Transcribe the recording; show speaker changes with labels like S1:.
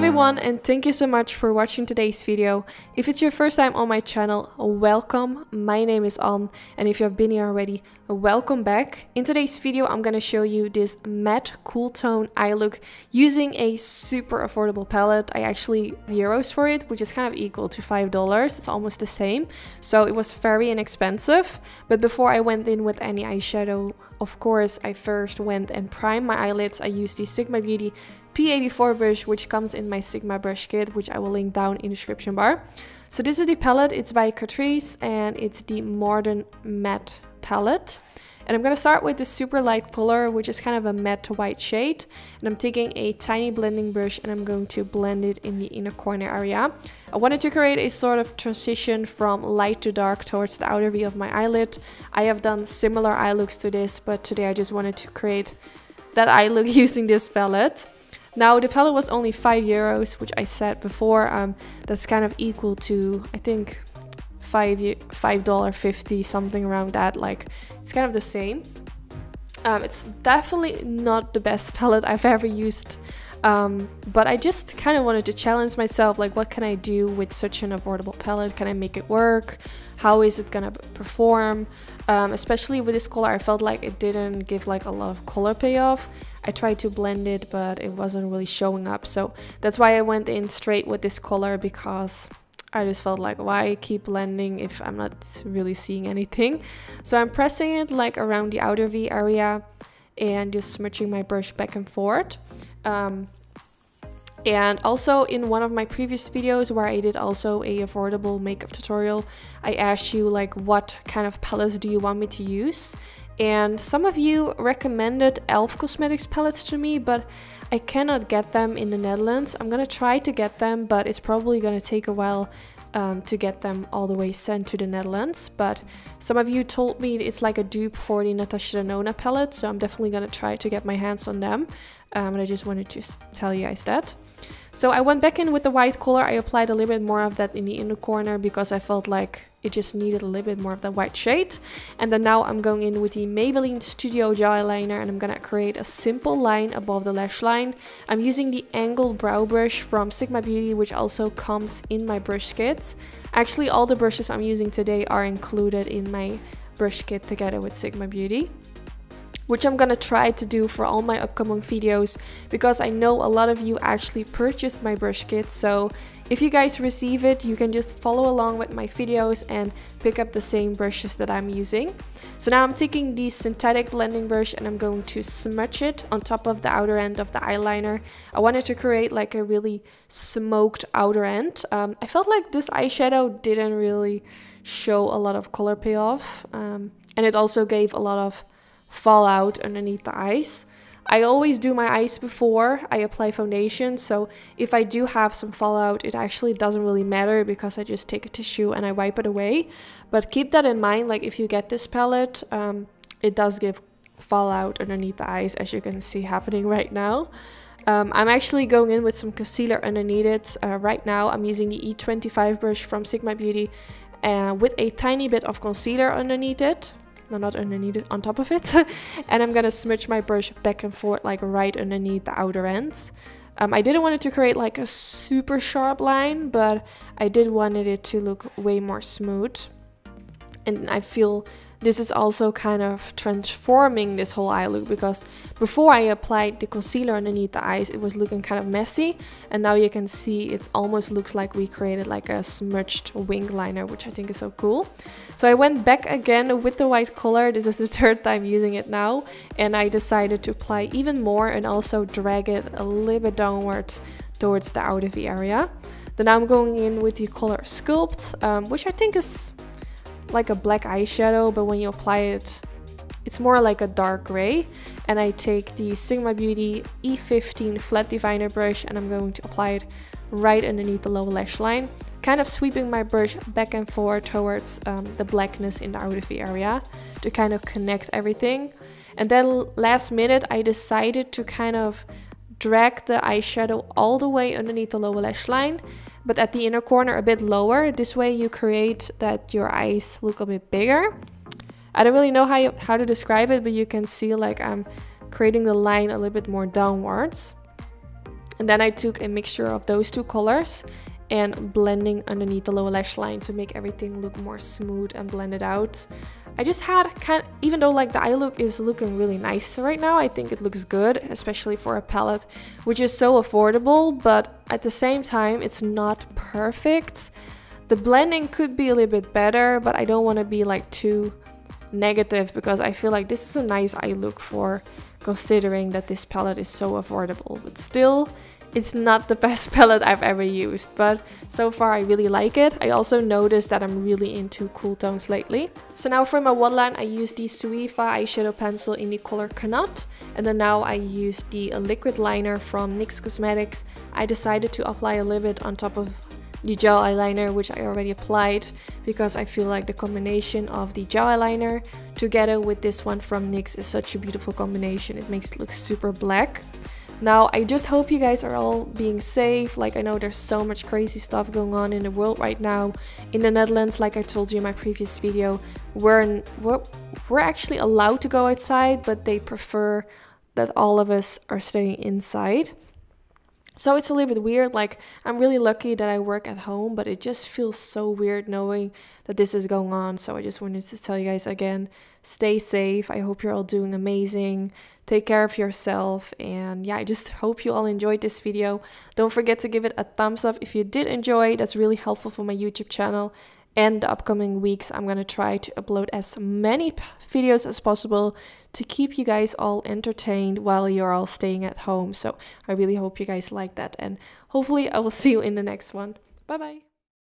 S1: everyone, and thank you so much for watching today's video. If it's your first time on my channel, welcome. My name is Anne, and if you have been here already, welcome back. In today's video, I'm gonna show you this matte cool tone eye look using a super affordable palette. I actually euros for it, which is kind of equal to $5. It's almost the same, so it was very inexpensive. But before I went in with any eyeshadow, of course, I first went and primed my eyelids. I used the Sigma Beauty P84 brush, which comes in my Sigma brush kit, which I will link down in the description bar. So this is the palette. It's by Catrice and it's the Modern Matte palette. And I'm going to start with the super light color, which is kind of a matte white shade. And I'm taking a tiny blending brush and I'm going to blend it in the inner corner area. I wanted to create a sort of transition from light to dark towards the outer V of my eyelid. I have done similar eye looks to this, but today I just wanted to create that eye look using this palette. Now the palette was only €5, which I said before. That's kind of equal to, I think, $5.50, something around that. Like, it's kind of the same. It's definitely not the best palette I've ever used, but I just kind of wanted to challenge myself. Like, what can I do with such an affordable palette? Can I make it work? How is it gonna perform? Especially with this color, I felt like it didn't give like a lot of color payoff. I tried to blend it, but it wasn't really showing up. So that's why I went in straight with this color, because I just felt like, why keep blending if I'm not really seeing anything? So I'm pressing it like around the outer V area and just smudging my brush back and forth. And also in one of my previous videos where I did also a affordable makeup tutorial, I asked you like, what kind of palettes do you want me to use? And some of you recommended e.l.f. Cosmetics palettes to me, but I cannot get them in the Netherlands. I'm gonna try to get them, but it's probably gonna take a while to get them all the way sent to the Netherlands. But some of you told me it's like a dupe for the Natasha Denona palette, so I'm definitely gonna try to get my hands on them. And I just wanted to tell you guys that. So I went back in with the white color. I applied a little bit more of that in the inner corner because I felt like it just needed a little bit more of the white shade. And then now I'm going in with the Maybelline Studio Gel Eyeliner and I'm gonna create a simple line above the lash line. I'm using the angled brow brush from Sigma Beauty, which also comes in my brush kit. Actually, all the brushes I'm using today are included in my brush kit together with Sigma Beauty, which I'm gonna try to do for all my upcoming videos, because I know a lot of you actually purchased my brush kit. So if you guys receive it, you can just follow along with my videos and pick up the same brushes that I'm using. So now I'm taking the synthetic blending brush and I'm going to smudge it on top of the outer end of the eyeliner. I wanted to create like a really smoked outer end. I felt like this eyeshadow didn't really show a lot of color payoff, and it also gave a lot of fallout underneath the eyes. I always do my eyes before I apply foundation, so if I do have some fallout, it actually doesn't really matter because I just take a tissue and I wipe it away. But keep that in mind, like if you get this palette, it does give fallout underneath the eyes, as you can see happening right now. I'm actually going in with some concealer underneath it. Right now I'm using the E25 brush from Sigma Beauty with a tiny bit of concealer underneath it. No, not underneath it, on top of it. And I'm gonna smudge my brush back and forth, like right underneath the outer ends. I didn't want it to create like a super sharp line, but I did wanted it to look way more smooth. And I feel this is also kind of transforming this whole eye look, because before I applied the concealer underneath the eyes, it was looking kind of messy. And now you can see it almost looks like we created like a smudged wing liner, which I think is so cool. So I went back again with the white color. This is the third time using it now. And I decided to apply even more and also drag it a little bit downwards towards the outer V area. Then I'm going in with the color Sculpt, which I think is like a black eyeshadow, but when you apply it, it's more like a dark gray. And I take the Sigma Beauty E15 flat definer brush and I'm going to apply it right underneath the lower lash line, kind of sweeping my brush back and forth towards the blackness in the outer V area to kind of connect everything. And then last minute I decided to kind of drag the eyeshadow all the way underneath the lower lash line, but at the inner corner a bit lower. This way you create that your eyes look a bit bigger. I don't really know how to describe it, but you can see like I'm creating the line a little bit more downwards. And then I took a mixture of those two colors and blending underneath the lower lash line to make everything look more smooth and blended out. I just had even though like the eye look is looking really nice right now, I think it looks good, especially for a palette which is so affordable, but at the same time it's not perfect. The blending could be a little bit better, but I don't want to be like too negative because I feel like this is a nice eye look for considering that this palette is so affordable. But still, it's not the best palette I've ever used, but so far I really like it. I also noticed that I'm really into cool tones lately. So now for my waterline, I use the Suifa eyeshadow pencil in the color Canut, and then now I use the liquid liner from NYX Cosmetics. I decided to apply a little bit on top of the gel eyeliner, which I already applied, because I feel like the combination of the gel eyeliner together with this one from NYX is such a beautiful combination. It makes it look super black. Now, I just hope you guys are all being safe. Like, I know there's so much crazy stuff going on in the world right now. In the Netherlands, like I told you in my previous video, we're actually allowed to go outside, but they prefer that all of us are staying inside. So it's a little bit weird. Like, I'm really lucky that I work at home, but it just feels so weird knowing that this is going on. So I just wanted to tell you guys again, stay safe. I hope you're all doing amazing. Take care of yourself, and yeah, I just hope you all enjoyed this video. Don't forget to give it a thumbs up if you did enjoy. That's really helpful for my YouTube channel. And the upcoming weeks, I'm gonna try to upload as many videos as possible to keep you guys all entertained while you're all staying at home. So I really hope you guys like that, and hopefully I will see you in the next one. Bye bye.